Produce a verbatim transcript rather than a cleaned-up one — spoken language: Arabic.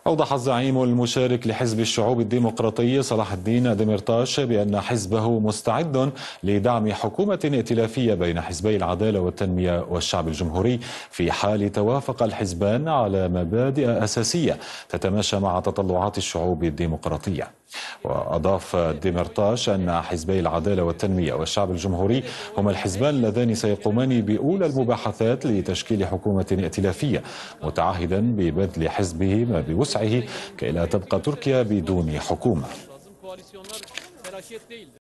أوضح الزعيم المشارك لحزب الشعوب الديمقراطي صلاح الدين ديمرتاش بأن حزبه مستعد لدعم حكومة ائتلافية بين حزبي العدالة والتنمية والشعب الجمهوري في حال توافق الحزبان على مبادئ أساسية تتماشى مع تطلعات الشعوب الديمقراطية. وأضاف ديمرتاش أن حزبي العدالة والتنمية والشعب الجمهوري هما الحزبان اللذان سيقومان بأولى المباحثات لتشكيل حكومة ائتلافية، متعهدا ببذل حزبه ما بوسعه كي لا تبقى تركيا بدون حكومة.